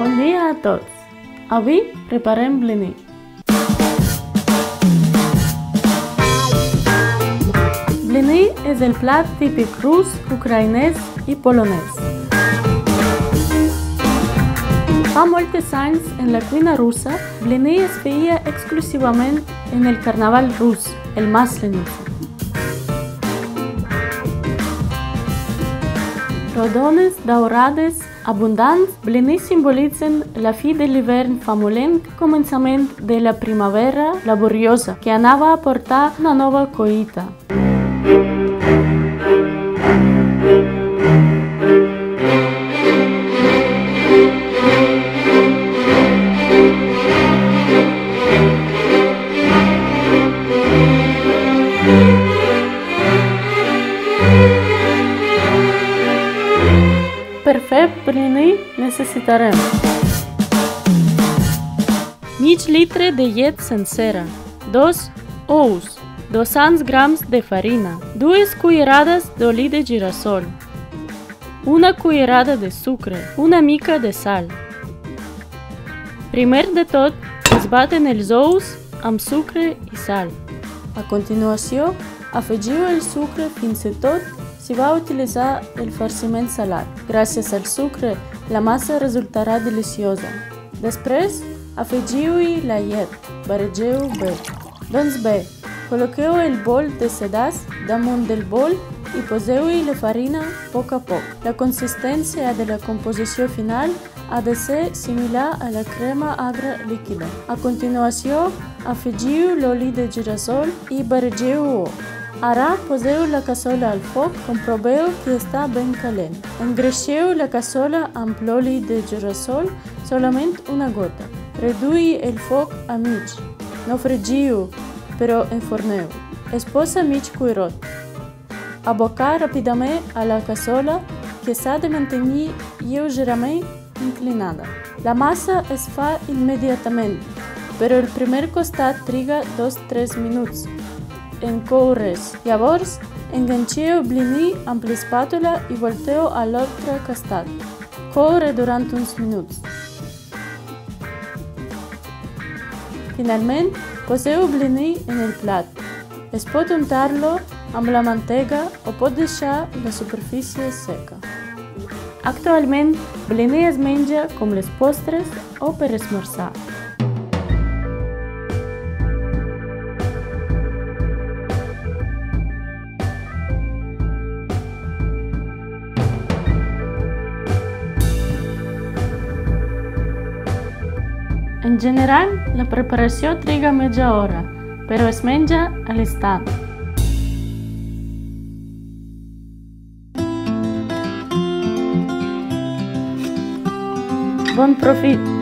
Bon dia a tots! Avui preparem blini. Blini és el plat típic rus, ucraïnès i polonès. Fa molts anys, en la cuina russa, blini es feia exclusivament en el carnaval rus, el Maslenitsa. Rodones, daurades, abundants, blini simbolitzen la fi de l'hivern famolenc, començament de la primavera laboriosa, que anava a portar una nova collita. Per fer blini necessitarem mig litre de llet sencera, 2 ous, 200 grams de farina, 2 cullerades d'oli de girassol, una cullerada de sucre, una mica de sal. Primer de tot, es baten els ous amb sucre i sal. A continuació, afegiu el sucre fins i tot si va utilitzar el farciment salat. Gràcies al sucre, la massa resultarà deliciosa. Després, afegiu-hi la llet. Barregeu bé. Doncs bé, col·loqueu el bol de sedàs damunt del bol i poseu-hi la farina a poc. La consistència de la composició final ha de ser similar a la crema agra líquida. A continuació, afegiu l'oli de girassol i barregeu-ho. Ara poseu la cassola al foc, comproveu que està ben calent. Engreixeu la cassola amb l'oli de girassol, solament una gota. Reduïu el foc a mig. No fregiu, però enforneu. Es posa mig cuirot. Abocar ràpidament a la cassola, que s'ha de mantenir lleugerament inclinada. La massa es fa immediatament, però el primer costat triga 2-3 minuts en coure's. Llavors, enganxeu blini amb l'espàtula i volteu a l'altre costat. Coure durant uns minuts. Finalment, poseu blini en el plat. Es pot untar-lo amb la mantega o pot deixar la superfície seca. Actualment, blini es menja com les postres o per esmorzar. En general, la preparació triga mitja hora, però es menja a l'instant. Bon profit!